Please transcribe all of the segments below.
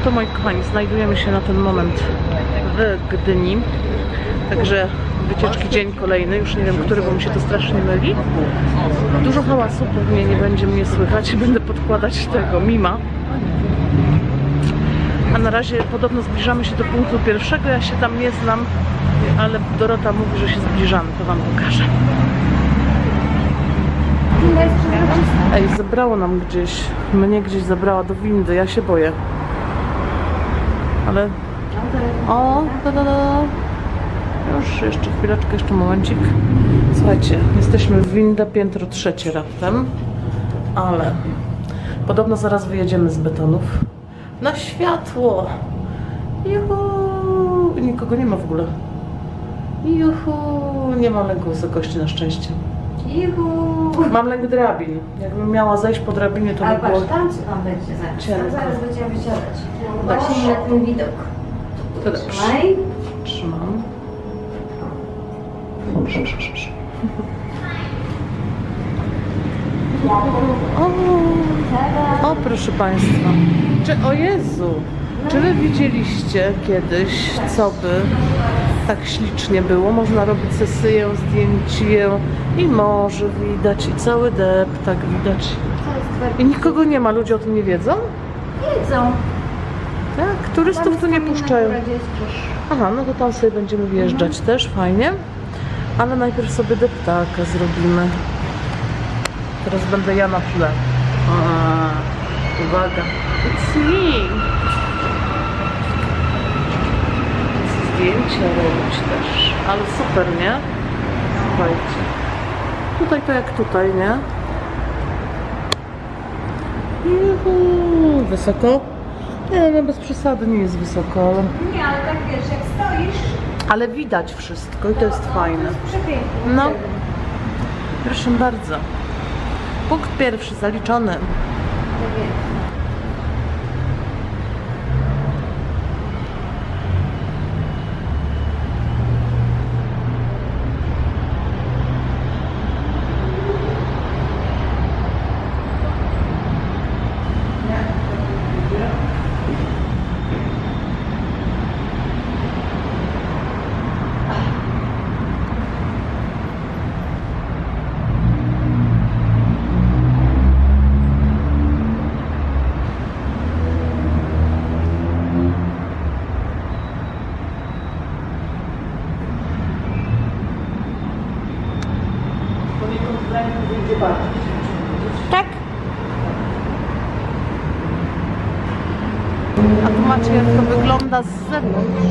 to moi kochani, znajdujemy się na ten moment w Gdyni. Także wycieczki dzień kolejny, już nie wiem który, bo mi się to strasznie myli. Dużo hałasu, pewnie nie będzie mnie słychać, będę podkładać tego mima. A na razie podobno zbliżamy się do punktu pierwszego, ja się tam nie znam, ale Dorota mówi, że się zbliżamy, to wam pokażę. Ej, zabrało nam gdzieś, mnie gdzieś zabrała do windy, ja się boję. Ale... O, już, jeszcze chwileczkę, jeszcze momencik. Słuchajcie, jesteśmy w winda, piętro 3 raptem, ale podobno zaraz wyjedziemy z betonów na światło. Juhu! Nikogo nie ma w ogóle. Juhu! Nie mam lęku wysokości na szczęście. Juhu! Mam lęk drabin. Jakbym miała zejść po drabinie, to by było... Ale tam co tam będzie zaraz. Zaraz będziemy wysiadać. Właśnie na ten widok. To dobrze. Trzymaj. Trzymam. O, proszę Państwa. O Jezu! Czy Wy widzieliście kiedyś, co by tak ślicznie było? Można robić sesyję, zdjęcie i morze widać, i cały deptak widać. I nikogo nie ma, ludzie o tym nie wiedzą? Wiedzą. Tak, turystów tu nie puszczają. Aha, no to tam sobie będziemy wjeżdżać też, fajnie. Ale najpierw sobie deptaka zrobimy. Teraz będę ja na tle. Uwaga. It's me. Zdjęcia robić też. Ale super, nie? Słuchajcie. Tutaj to jak tutaj, nie? Juhu. Wysoko? Nie, no bez przesady nie jest wysoko, ale... Nie, ale tak wiesz, jak stoisz... Ale widać wszystko i to jest fajne. To jest przepiękne. No. Proszę bardzo. Punkt pierwszy zaliczony. Tak? A tu macie, jak to wygląda z zewnątrz.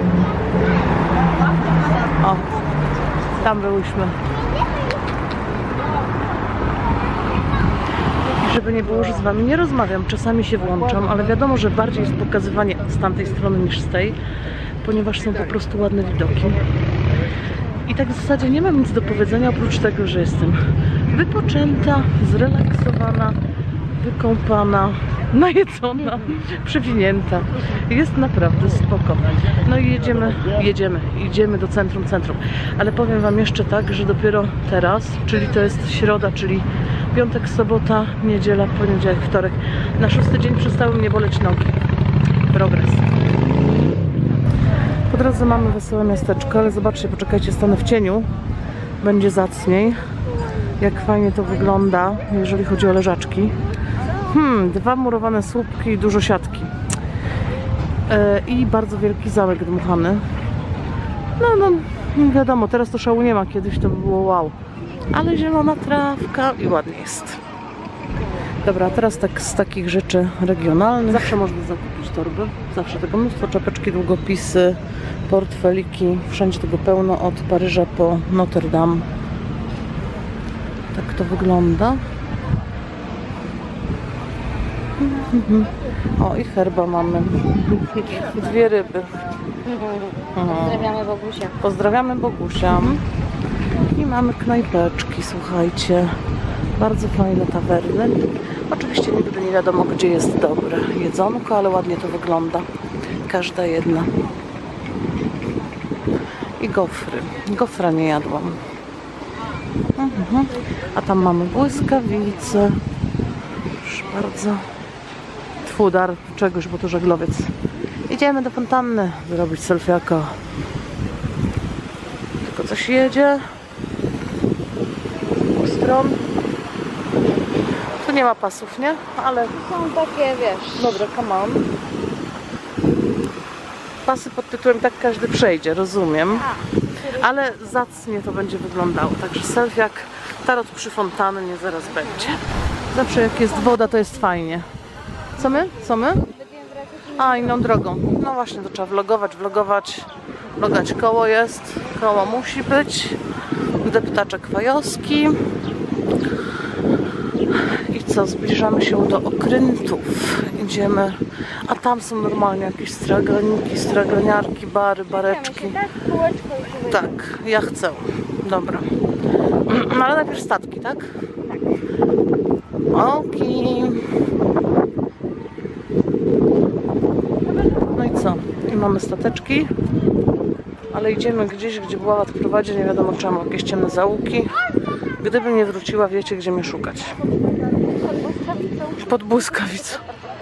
O, tam byłyśmy. Żeby nie było, że z wami nie rozmawiam, czasami się włączam, ale wiadomo, że bardziej jest pokazywanie z tamtej strony niż z tej, ponieważ są po prostu ładne widoki. I tak w zasadzie nie mam nic do powiedzenia, oprócz tego, że jestem wypoczęta, zrelaksowana, wykąpana, najedzona, przewinięta. Jest naprawdę spoko. No i idziemy do centrum. Ale powiem wam jeszcze tak, że dopiero teraz, czyli to jest środa, czyli piątek, sobota, niedziela, poniedziałek, wtorek. Na 6. dzień przestały mnie boleć nogi. Progres. Po drodze mamy wesołe miasteczko, ale zobaczcie, poczekajcie, stanę w cieniu. Będzie zacniej. Jak fajnie to wygląda, jeżeli chodzi o leżaczki. 2 murowane słupki i dużo siatki. I bardzo wielki zamek dmuchany. No, wiadomo, teraz to szału nie ma, kiedyś to by było wow. Ale zielona trawka i ładnie jest. Dobra, teraz tak z takich rzeczy regionalnych. Zawsze można zakupić torby. Zawsze tego mnóstwo, czapeczki, długopisy, portfeliki. Wszędzie tego pełno, od Paryża po Notre Dame. Tak to wygląda. O, i herba mamy. 2 ryby. Pozdrawiamy Bogusia. Pozdrawiamy Bogusia. I mamy knajpeczki, słuchajcie. Bardzo fajne tawerny. Oczywiście nigdy nie wiadomo, gdzie jest dobre jedzonko, ale ładnie to wygląda. Każda jedna. I gofry. Gofra nie jadłam. A tam mamy błyskawice. Proszę bardzo. Dar czegoś, bo to żaglowiec. Idziemy do fontanny zrobić selfiaka. Tylko coś jedzie. Stron. Tu nie ma pasów, nie? Ale Są takie, wiesz... dobra, come on. Pasy pod tytułem tak każdy przejdzie, rozumiem. Ale zacnie to będzie wyglądało. Także selfiak, tarot przy fontannie zaraz będzie. Zawsze jak jest woda, to jest fajnie. Co my? Co my? A, inną drogą. No właśnie, to trzeba vlogować. Vlogać koło jest. Koło musi być. Deptaczek fajowski. I co? Zbliżamy się do okrętów. Idziemy. A tam są normalnie jakieś straglaniki, straganiarki, bary, bareczki. Tak, ja chcę. Dobra. No ale najpierw statki, tak? Okej. No i co? I mamy stateczki. Ale idziemy gdzieś, gdzie Bławat prowadzi, nie wiadomo czemu. Jakieś ciemne zaułki. Gdybym nie wróciła, wiecie, gdzie mnie szukać. Pod błyskawicą.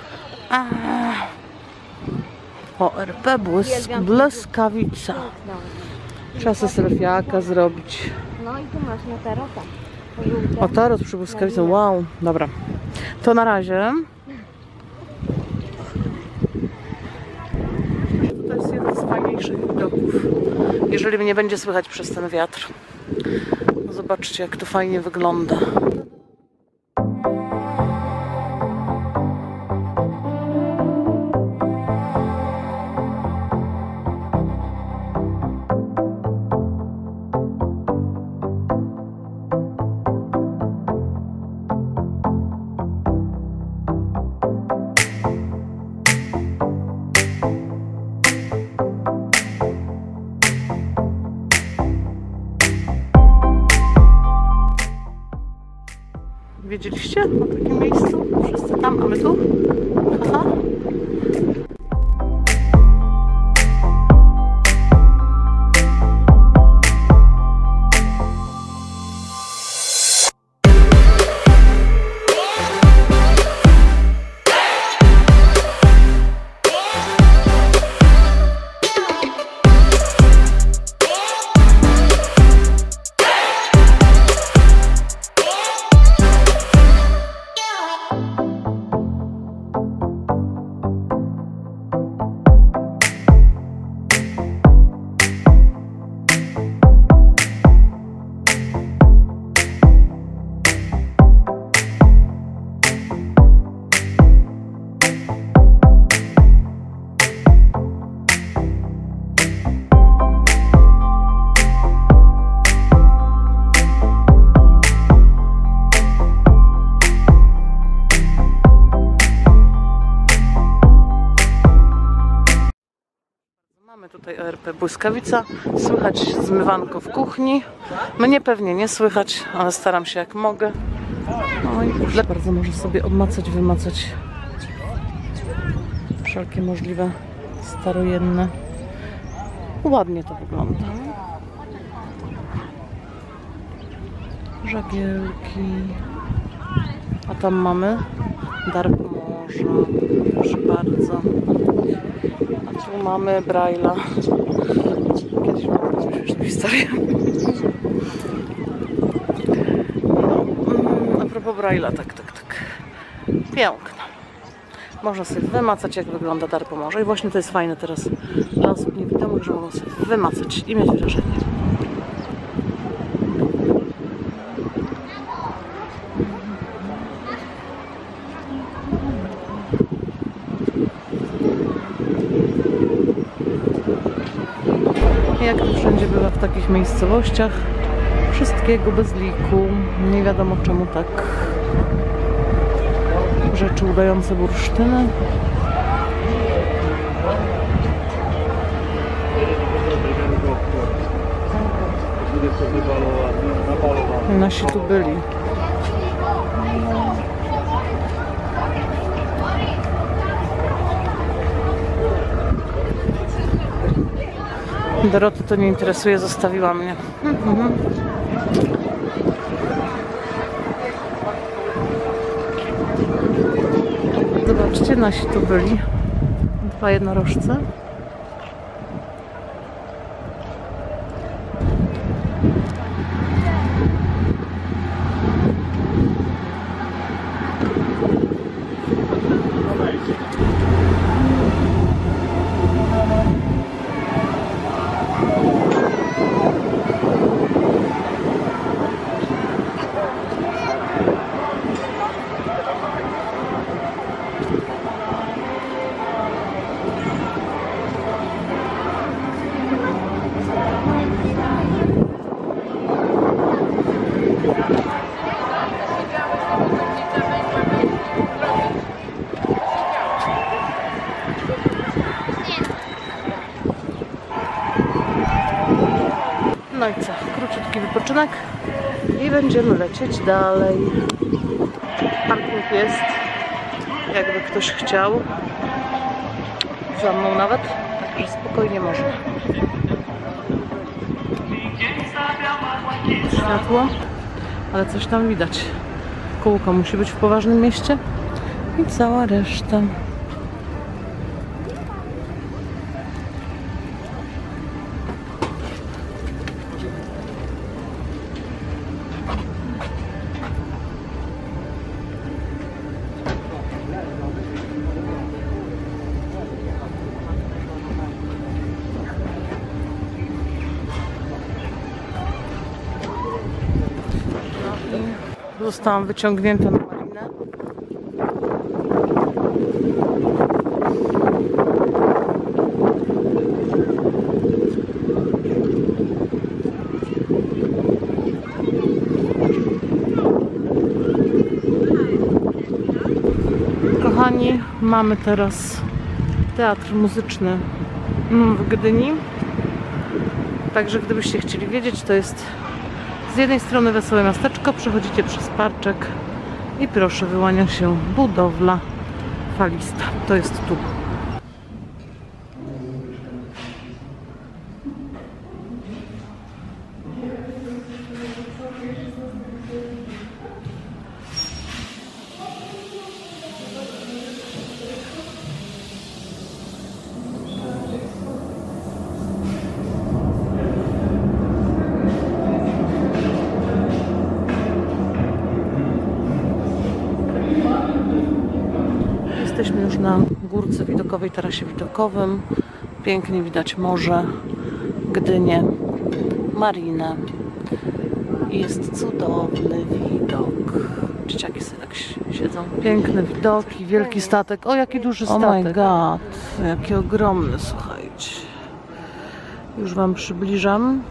ORP błyskawica. Trzeba sobie selfiaka zrobić. No i tu masz na tarota. O, tarot przy błyskawicy. Wow. Dobra. To na razie. To jest jeden z fajniejszych widoków. Jeżeli mnie będzie słychać przez ten wiatr. Zobaczcie, jak to fajnie wygląda. Wiedzieliście o takim miejscu? Wszyscy tam, a my tu? Aha. Mamy tutaj ORP Błyskawica, słychać zmywanko w kuchni. Mnie pewnie nie słychać, ale staram się jak mogę. No i bardzo może sobie obmacać, wymacać wszelkie możliwe starojenne. Ładnie to wygląda. Żagielki. A tam mamy dar morza. Proszę bardzo. Tu mamy Braille'a. Kiedyś mam taką śmieszną historię. No, a propos Braille'a, tak. Piękna. Można sobie wymacać, jak wygląda dar Pomorza. I właśnie to jest fajne teraz dla osób niewidomych, że mogą sobie wymacać i mieć wrażenie. Jak to wszędzie bywa w takich miejscowościach, wszystkiego bez liku, nie wiadomo czemu tak. Rzeczy udające bursztyny. Nasi tu byli. Doroty to nie interesuje, zostawiła mnie. Zobaczcie, Patrzcie, nasi tu byli. 2 jednorożce. No i co? Króciutki wypoczynek i będziemy lecieć dalej. Parking jest, jakby ktoś chciał. Za mną nawet, także spokojnie można. Światło, ale coś tam widać. Kółko musi być w poważnym mieście i cała reszta. Zostałam wyciągnięta na marinę. Kochani, mamy teraz teatr muzyczny w Gdyni. Także gdybyście chcieli wiedzieć, to jest z jednej strony Wesołe Miasteczko, przechodzicie przez parczek i proszę, wyłania się budowla falista. To jest tu. Jesteśmy już na górce widokowej, tarasie widokowym. Pięknie widać morze, Gdynię, marinę. I jest cudowny widok. Dzieciaki sobie tak siedzą. Piękne widoki, wielki statek. O, jaki duży statek. Oh my god, jaki ogromny, słuchajcie. Już wam przybliżam.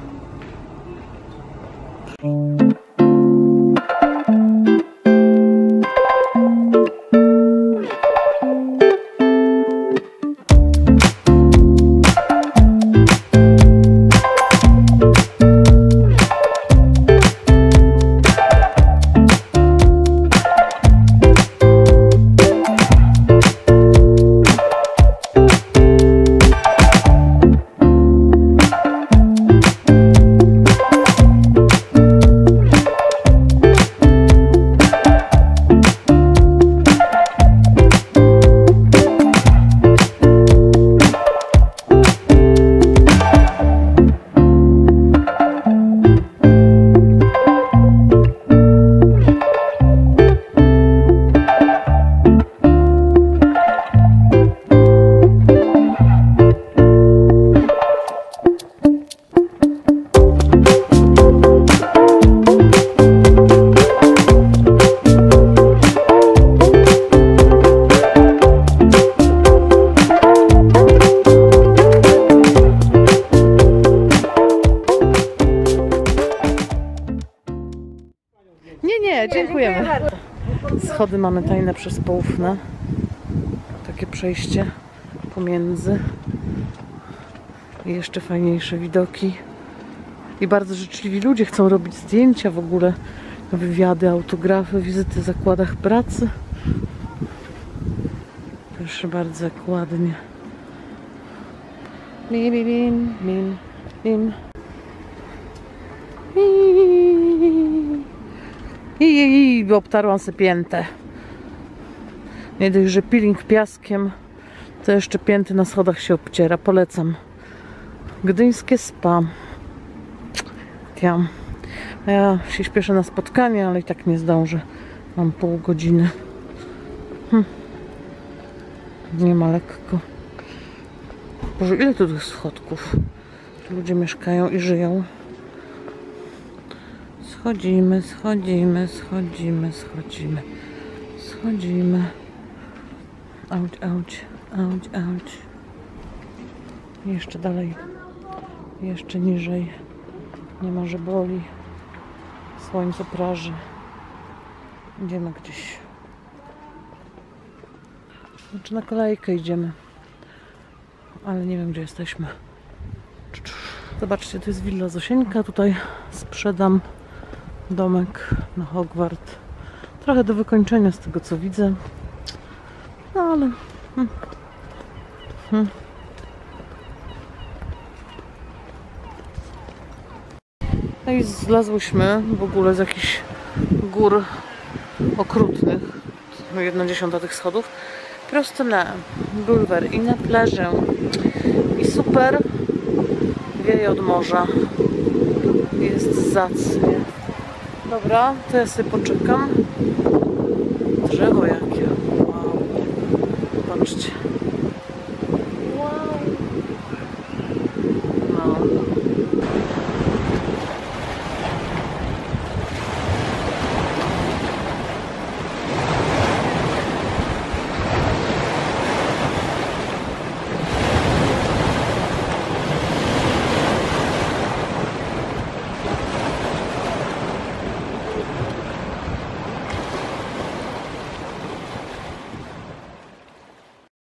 Nie, dziękujemy. Schody mamy tajne przez poufne. Takie przejście pomiędzy. I jeszcze fajniejsze widoki. I bardzo życzliwi ludzie chcą robić zdjęcia w ogóle. Wywiady, autografy, wizyty w zakładach pracy. Proszę bardzo, jak ładnie. Bim, bim, bim, bim. I obtarłam sobie piętę. Nie dość, że peeling piaskiem, to jeszcze pięty na schodach się obciera. Polecam. Gdyńskie spa. Ja się śpieszę na spotkanie, ale i tak nie zdążę. Mam pół godziny. Nie ma lekko. Boże, ile tu tych schodków? Ludzie mieszkają i żyją. Schodzimy. Auć. Jeszcze dalej. Jeszcze niżej. Nie ma, że boli. Słońce praży. Idziemy gdzieś. Znaczy na kolejkę idziemy. Ale nie wiem, gdzie jesteśmy. Zobaczcie, to jest willa Zosieńka. Tutaj sprzedam domek na Hogwart. Trochę do wykończenia z tego, co widzę. No ale... No i zlazłyśmy w ogóle z jakichś gór okrutnych. 1/10 tych schodów. Prosto na bulwar i na plażę. I super wieje od morza. Jest zacnie. Dobra, to ja sobie poczekam. Drzewo jakie. Wow. Patrzcie.